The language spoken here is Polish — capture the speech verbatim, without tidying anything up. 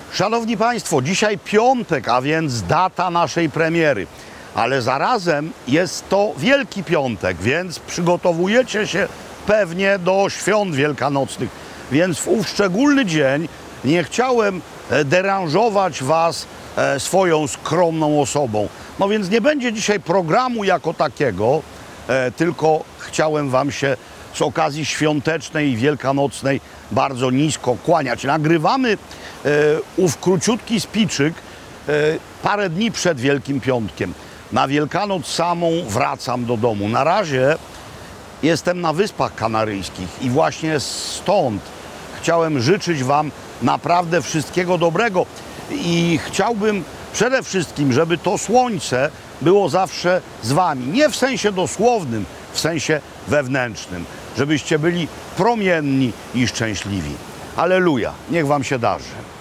Szanowni Państwo, dzisiaj piątek, a więc data naszej premiery. Ale zarazem jest to Wielki Piątek, więc przygotowujecie się pewnie do świąt wielkanocnych. Więc w ów szczególny dzień nie chciałem deranżować Was swoją skromną osobą. No więc nie będzie dzisiaj programu jako takiego, tylko chciałem Wam się z okazji świątecznej i wielkanocnej bardzo nisko kłaniać. Nagrywamy ów króciutki spiczyk parę dni przed Wielkim Piątkiem. Na Wielkanoc samą wracam do domu. Na razie jestem na Wyspach Kanaryjskich i właśnie stąd chciałem życzyć Wam naprawdę wszystkiego dobrego i chciałbym przede wszystkim, żeby to słońce było zawsze z Wami. Nie w sensie dosłownym, w sensie wewnętrznym. Żebyście byli promienni i szczęśliwi. Alleluja, niech Wam się darzy.